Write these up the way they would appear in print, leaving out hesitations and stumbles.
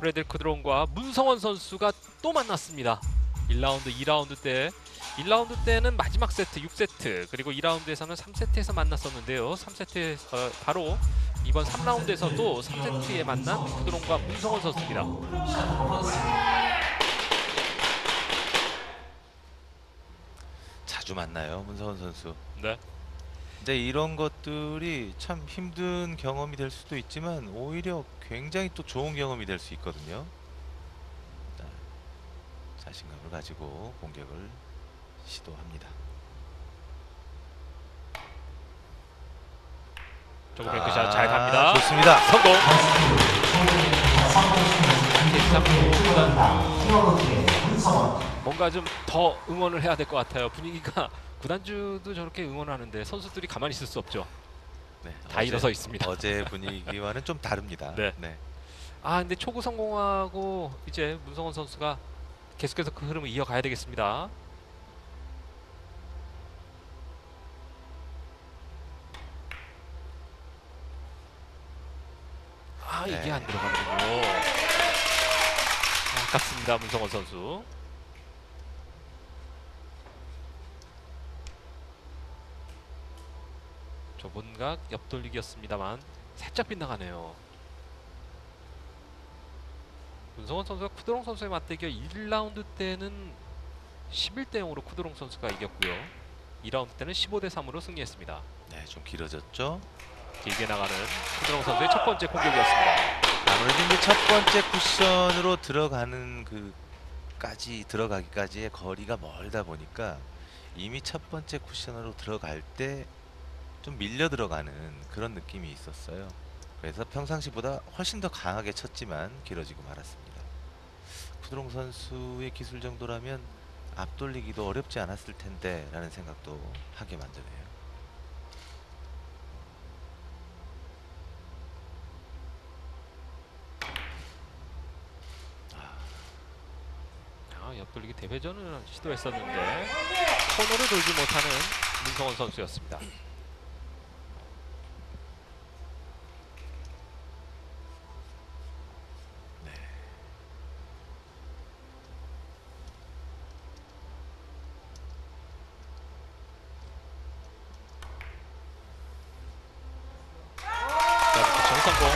프레드릭 쿠드론과 문성원 선수가 또 만났습니다. 1라운드, 2라운드 때 1라운드 때는 마지막 세트 6세트 그리고 2라운드에서는 3세트에서 만났었는데요. 3세트에서 바로 이번 3라운드에서도 3세트에 만난 쿠드론과 문성원 선수입니다. 자주 만나요, 문성원 선수. 네. 근데 이런 것들이 참 힘든 경험이 될 수도 있지만 오히려 굉장히 또 좋은 경험이 될 수 있거든요. 일단 자신감을 가지고 공격을 시도합니다. 저거 뱅크샷 잘 갑니다. 좋습니다. 성공. 뭔가 좀 더 응원을 해야 될 것 같아요. 분위기가 구단주도 저렇게 응원하는데 선수들이 가만히 있을 수 없죠. 네, 다 일어서 있습니다. 어제 분위기와는 좀 다릅니다. 네. 네. 아 근데 초구 성공하고 이제 문성원 선수가 계속해서 그 흐름을 이어가야 되겠습니다. 아 이게 네. 안 들어가는군요. 아깝습니다 문성원 선수. 좁은 각 옆돌리기였습니다만 살짝 빗나가네요. 문성원 선수가 쿠드롱 선수의 맞대결 1라운드 때는 11대 0으로 쿠드롱 선수가 이겼고요. 2라운드 때는 15대 3으로 승리했습니다. 네, 좀 길어졌죠. 길게 나가는 쿠드롱 선수의 첫 번째 공격이었습니다. 아무래도 이제 첫 번째 쿠션으로 들어가기까지의 거리가 멀다 보니까 이미 첫 번째 쿠션으로 들어갈 때 좀 밀려 들어가는 그런 느낌이 있었어요. 그래서 평상시보다 훨씬 더 강하게 쳤지만 길어지고 말았습니다. 쿠드롱 선수의 기술 정도라면 앞돌리기도 어렵지 않았을 텐데 라는 생각도 하게 만드네요. 옆돌리기 대회전을 시도했었는데 코너를 돌지 못하는 문성원 선수였습니다. 정성공.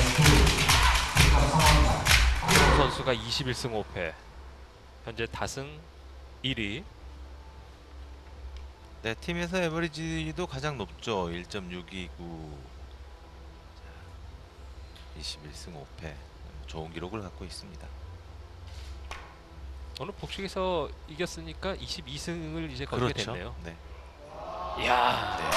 문성원 선수가 21승 5패. 현재 다승 1위. 네, 팀에서 에버리지도 가장 높죠. 1.629. 21승 5패. 좋은 기록을 갖고 있습니다. 오늘 복식에서 이겼으니까 22승을 이제 거두게 그렇죠. 됐네요. 네. 이야. 네.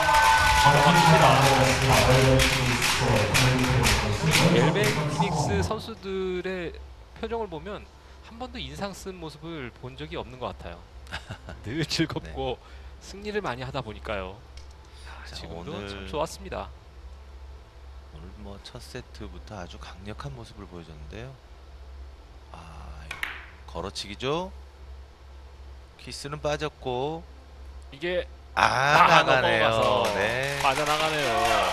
멜벤 피닉스 선수들의 표정을 보면 한 번도 인상 쓴 모습을 본 적이 없는 것 같아요. 늘 즐겁고 승리를 많이 하다 보니까요. 자, 지금도 오늘 참 좋았습니다. 오늘 뭐 첫 세트부터 아주 강력한 모습을 보여줬는데요. 걸어치기죠. 키스는 빠졌고 이게 나가네요. 넘어가서 네. 빠져나가네요.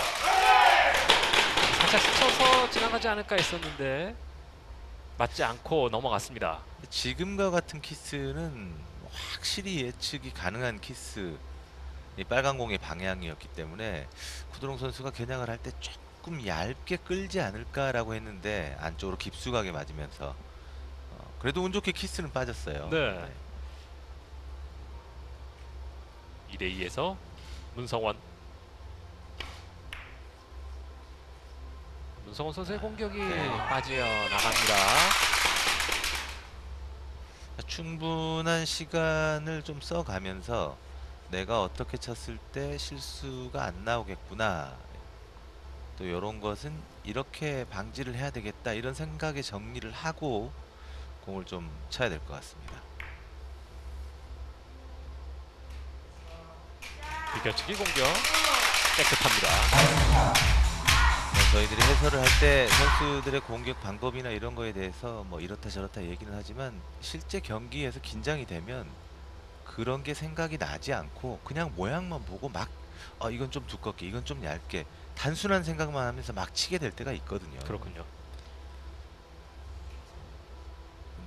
살짝 스쳐서 지나가지 않을까 했었는데 맞지 않고 넘어갔습니다. 지금과 같은 키스는 확실히 예측이 가능한 키스, 이 빨간 공의 방향이었기 때문에 쿠드롱 선수가 겨냥을 할 때 조금 얇게 끌지 않을까라고 했는데 안쪽으로 깊숙하게 맞으면서 그래도 운 좋게 키스는 빠졌어요. 네. 2대2에서 문성원. 문성원 선수의 공격이 빠져나갑니다. 충분한 시간을 좀 써가면서 내가 어떻게 쳤을 때 실수가 안 나오겠구나, 또 이런 것은 이렇게 방지를 해야 되겠다, 이런 생각에 정리를 하고 공을 좀 쳐야 될 것 같습니다. 비껴치기 공격 깨끗합니다. 저희들이 해설을 할 때 선수들의 공격 방법이나 이런 거에 대해서 뭐 이렇다 저렇다 얘기는 하지만 실제 경기에서 긴장이 되면 그런 게 생각이 나지 않고 그냥 모양만 보고 막 이건 좀 두껍게, 이건 좀 얇게, 단순한 생각만 하면서 막 치게 될 때가 있거든요. 그렇군요.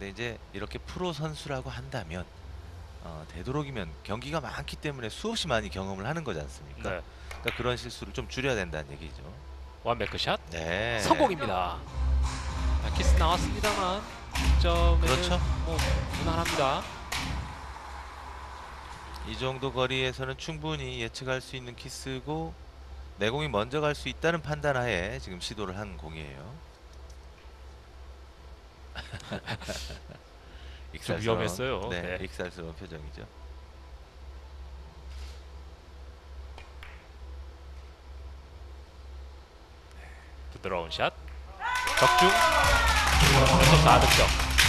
근데 이제 이렇게 프로 선수라고 한다면 되도록이면 경기가 많기 때문에 수없이 많이 경험을 하는 거지 않습니까? 네. 그러니까 그런 실수를 좀 줄여야 된다는 얘기죠. 완백크샷 네. 성공입니다. 키스 나왔습니다만 득점에는 그렇죠. 뭐 무난합니다. 이 정도 거리에서는 충분히 예측할 수 있는 키스고 내공이 먼저 갈 수 있다는 판단하에 지금 시도를 한 공이에요. 좀 위험했어요. 네, 네. 익살스러운 표정이죠. 부드러운 샷 적중 그래서 4득점.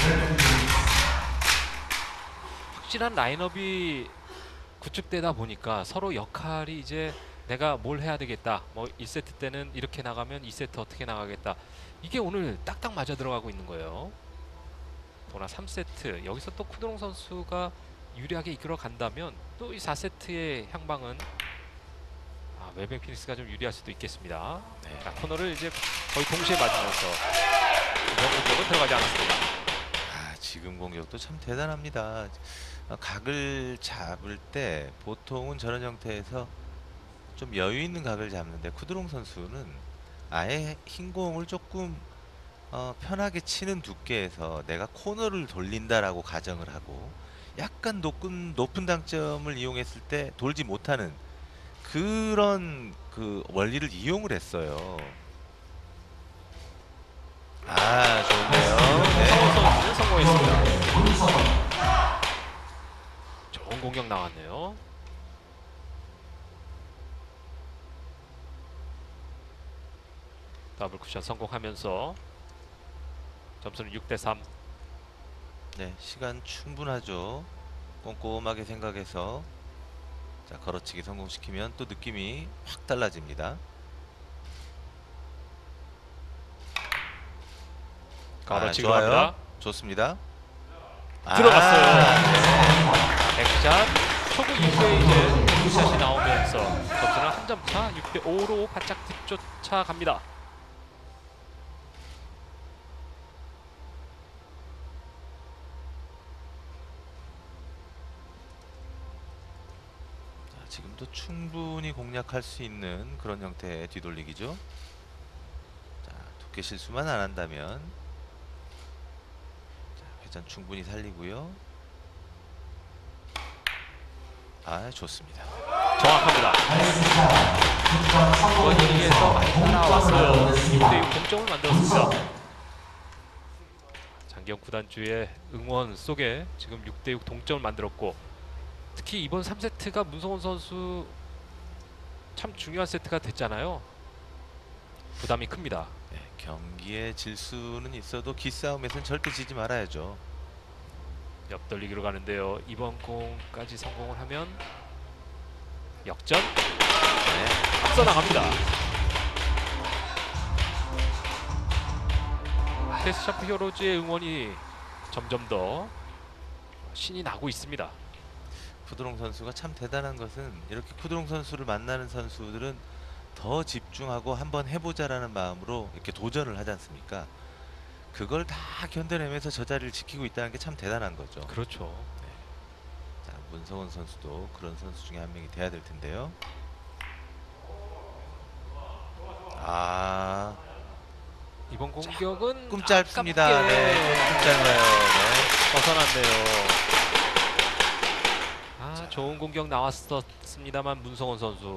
확실한 라인업이 구축되다 보니까 서로 역할이 이제 내가 뭘 해야 되겠다. 뭐 1세트 때는 이렇게 나가면 2세트 어떻게 나가겠다. 이게 오늘 딱딱 맞아 들어가고 있는 거예요. 도나 3세트 여기서 또 쿠드롱 선수가 유리하게 이끌어 간다면 또 이 4세트의 향방은 웨빙 피닉스가 좀 유리할 수도 있겠습니다. 네. 자, 코너를 이제 거의 동시에 맞으면서 이번 공격은 들어가지 않았습니다. 지금 공격도 참 대단합니다. 각을 잡을 때 보통은 저런 형태에서 좀 여유 있는 각을 잡는데 쿠드롱 선수는 아예 흰 공을 조금 편하게 치는 두께에서 내가 코너를 돌린다라고 가정을 하고 약간 높은 당점을 이용했을 때 돌지 못하는 그런 그 원리를 이용을 했어요. 좋은데요. 네. 성호 선수는 성공했습니다. 좋은 공격 나왔네요. 더블 쿠션 성공하면서 점수는 6대3. 네, 시간 충분하죠. 꼼꼼하게 생각해서 자, 걸어치기 성공시키면 또 느낌이 확 달라집니다. 걸어치기 좋아요. 갑니다. 좋습니다. 들어갔어요. 백샷 초구 이후에 이제 샷이 나오면서 점수는 한 점 차 6대5로 바짝 뒤쫓아 갑니다. 지금도 충분히 공략할 수 있는 그런 형태의 뒤돌리기죠. 자, 두께 실수만 안 한다면 자, 회전 충분히 살리고요. 좋습니다. 정확합니다. 이번 이닝에서 많이 따라왔어요. 6대6 동점을 만들었습니다. 장기영 구단주의 응원 속에 지금 6대6 동점을 만들었고 특히 이번 3세트가 문성원 선수 참 중요한 세트가 됐잖아요. 부담이 큽니다. 네, 경기의 질수는 있어도 기싸움에서는 절대 지지 말아야죠. 옆돌리기로 가는데요. 이번 공까지 성공을 하면 역전. 네. 앞서 나갑니다. 테스샤프 히어로즈의 응원이 점점 더 신이 나고 있습니다. 쿠드롱 선수가 참 대단한 것은 이렇게 쿠드롱 선수를 만나는 선수들은 더 집중하고 한번 해보자라는 마음으로 이렇게 도전을 하지 않습니까? 그걸 다 견뎌내면서 저 자리를 지키고 있다는 게 참 대단한 거죠. 그렇죠. 자, 문성원 선수도 그런 선수 중에 한 명이 돼야 될 텐데요. 이번 공격은 꿈 짧습니다. 아깝게 네, 꿈 짧아요. 네. 벗어났네요. 좋은 공격 나왔었습니다만 문성원 선수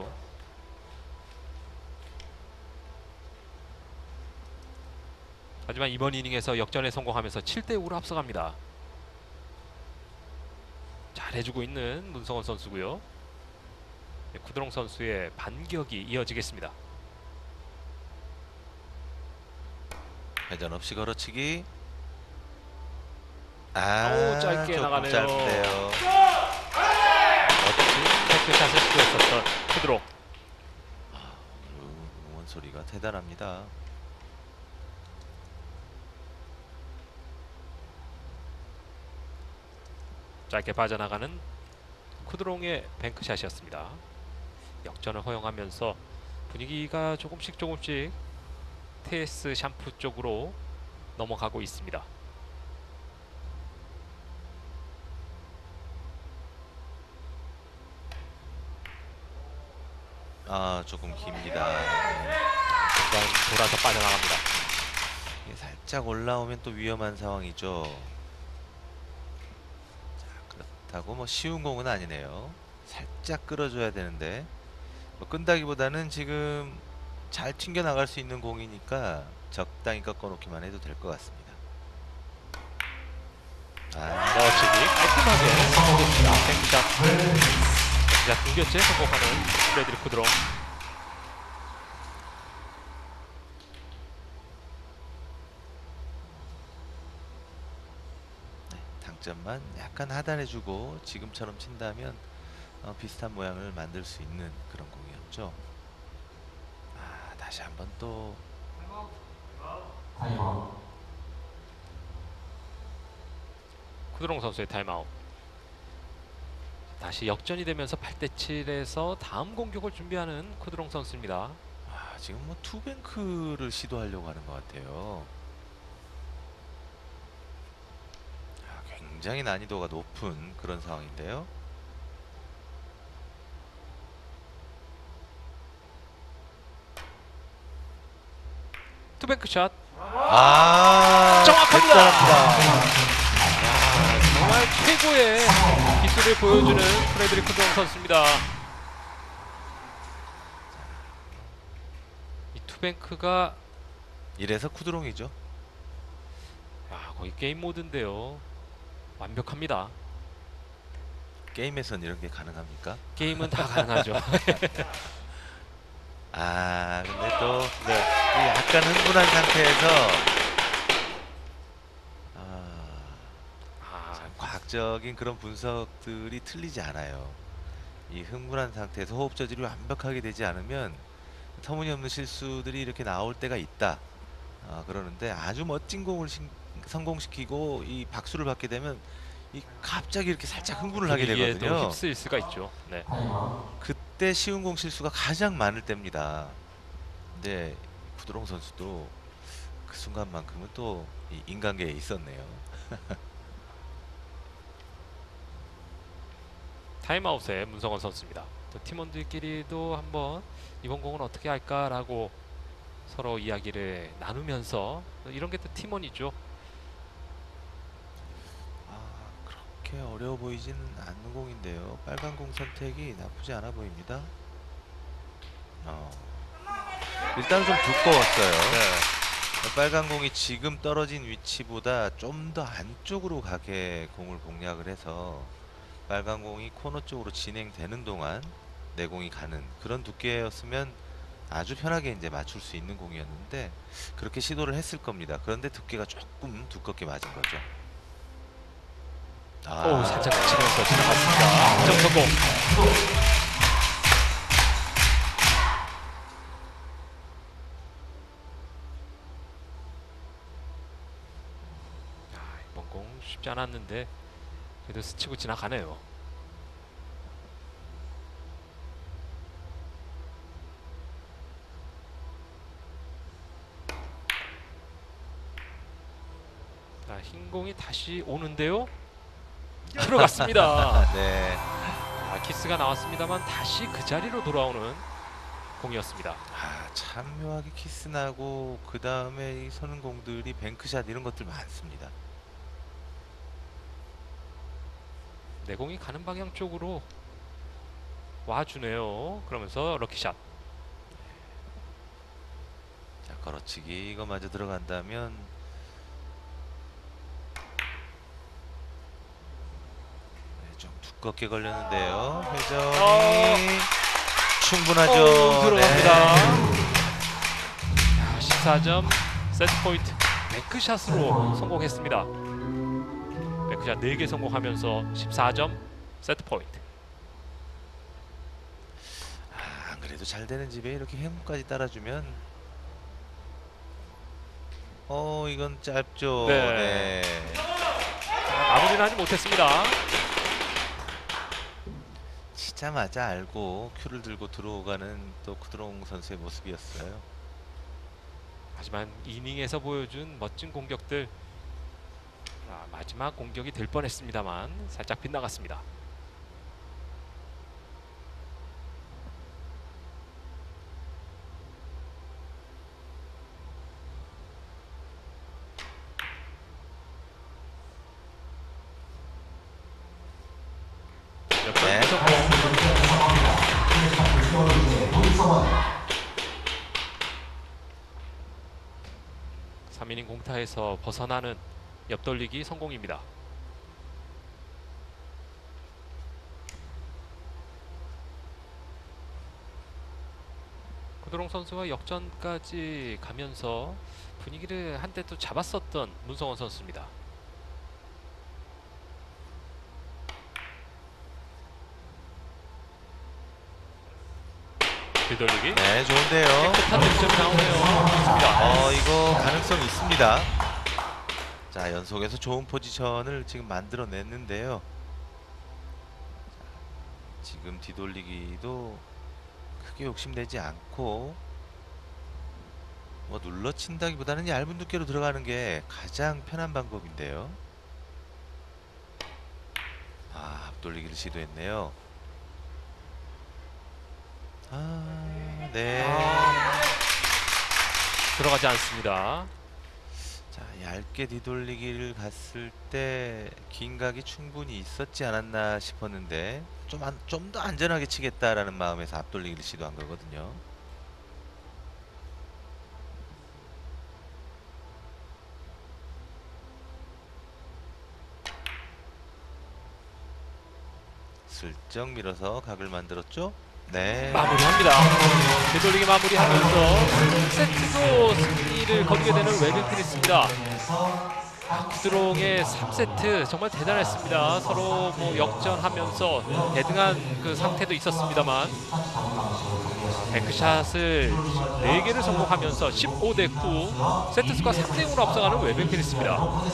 하지만 이번 이닝에서 역전에 성공하면서 7대5로 앞서갑니다. 잘해주고 있는 문성원 선수고요. 네, 쿠드롱 선수의 반격이 이어지겠습니다. 회전 없이 걸어치기. 짧게 조금 나가네요. 짧은데요. 멋진 테크샷을 시도했었던 쿠드롱. 응원 소리가 대단합니다. 짧게 빠져나가는 쿠드롱의 뱅크샷이었습니다. 역전을 허용하면서 분위기가 조금씩 테스 샴푸 쪽으로 넘어가고 있습니다. 조금 깁니다. 중간 돌아서 빠져나갑니다. 이게 살짝 올라오면 또 위험한 상황이죠. 그렇다고 뭐 쉬운 공은 아니네요. 살짝 끌어줘야 되는데 뭐 끈다기보다는 지금 잘 튕겨 나갈 수 있는 공이니까 적당히 꺾어놓기만 해도 될 것 같습니다. 멋지게 깔끔하게 성공했습니다. 뱅크샷 2개째 성공하는 프레드리크 쿠드롱. 당점만 약간 하단해주고 지금처럼 친다면 비슷한 모양을 만들 수 있는 그런 공이었죠. 다시 한번 또 쿠드롱 선수의 타임아웃. 다시 역전이 되면서 8대7에서 다음 공격을 준비하는 쿠드롱 선수입니다. 지금 뭐 투뱅크를 시도하려고 하는 것 같아요. 굉장히 난이도가 높은 그런 상황인데요. 투뱅크샷 정확합니다. 정말 최고의 기술을 보여주는 프레드리크 쿠드롱 선수입니다. 이 투뱅크가 이래서 쿠드롱이죠. 거의 게임 모드인데요. 완벽합니다. 게임에선 이런 게 가능합니까? 게임은 다 가능하죠. 근데 또 약간 흥분한 상태에서 참 과학적인 그런 분석들이 틀리지 않아요. 이 흥분한 상태에서 호흡 저질이 완벽하게 되지 않으면 터무니없는 실수들이 이렇게 나올 때가 있다. 그러는데 아주 멋진 공을 성공시키고 이 박수를 받게 되면 이 갑자기 이렇게 살짝 흥분을 하게 분위기에 되거든요. 또 휩쓸릴 수가 있죠. 네. 그때 쉬운 공 실수가 가장 많을 때입니다. 근데 구드롱 선수도 그 순간만큼은 또 이 인간계에 있었네요. 타임아웃의 문성원 선수입니다. 또 팀원들끼리도 한번 이번 공은 어떻게 할까라고 서로 이야기를 나누면서 이런 게 또 팀원이죠. 그렇게 어려워 보이지는 않는 공인데요. 빨간 공 선택이 나쁘지 않아 보입니다. 일단 좀 두꺼웠어요. 빨간 공이 지금 떨어진 위치보다 좀 더 안쪽으로 가게 공을 공략을 해서 빨간 공이 코너 쪽으로 진행되는 동안 내 공이 가는 그런 두께였으면 아주 편하게 이제 맞출 수 있는 공이었는데 그렇게 시도를 했을 겁니다. 그런데 두께가 조금 두껍게 맞은 거죠. 살짝 치면서 지나갔습니다. 득점 성공. 이번 공 쉽지 않았는데 그래도 스치고 지나가네요. 흰 공이 다시 오는데요. 들어갔습니다. 네. 키스가 나왔습니다만 다시 그 자리로 돌아오는 공이었습니다. 참 묘하게 키스 나고 그 다음에 이 서는 공들이 뱅크샷 이런 것들 많습니다. 내 공이 가는 방향 쪽으로 와주네요. 그러면서 럭키샷. 자, 걸어치기 이거마저 들어간다면 좀 두껍게 걸렸는데요. 회전이 충분하죠. 들어갑니다. 14점 세트 포인트. 뱅크샷으로 성공했습니다. 뱅크샷 4개 성공하면서 14점 세트 포인트. 안 그래도 잘 되는 집에 이렇게 행운까지 따라주면 이건 짧죠. 네. 마무리는 하지 못했습니다. 치자마자 알고 큐를 들고 들어오가는 또 쿠드롱 선수의 모습이었어요. 하지만 이닝에서 보여준 멋진 공격들, 마지막 공격이 될 뻔했습니다만 살짝 빗나갔습니다. 삼이닝 공타에서 벗어나는 옆돌리기 성공입니다. 구드롱 선수가 역전까지 가면서 분위기를 한때 또 잡았었던 문성원 선수입니다. 뒤돌리기. 네, 좋은데요. 깨끗한 득점이 나오네요. 좋습니다. 이거 가능성 있습니다. 자, 연속해서 좋은 포지션을 지금 만들어냈는데요. 지금 뒤돌리기도 크게 욕심내지 않고 뭐 눌러친다기보다는 얇은 두께로 들어가는 게 가장 편한 방법인데요. 앞돌리기를 시도했네요. 네. 들어가지 않습니다. 자, 얇게 뒤돌리기를 갔을 때 긴 각이 충분히 있었지 않았나 싶었는데 좀 더 안전하게 치겠다라는 마음에서 앞돌리기를 시도한 거거든요. 슬쩍 밀어서 각을 만들었죠. 네. 마무리합니다. 되돌리기 마무리하면서 세트도 승리를 거두게 되는 웨빙피니스입니다. 구드롱의 3세트 정말 대단했습니다. 서로 뭐 역전하면서 대등한 그 상태도 있었습니다만 뱅크샷을 4개를 성공하면서 15대 9 세트수가 3대 0으로 앞서가는 웨빙피니스입니다.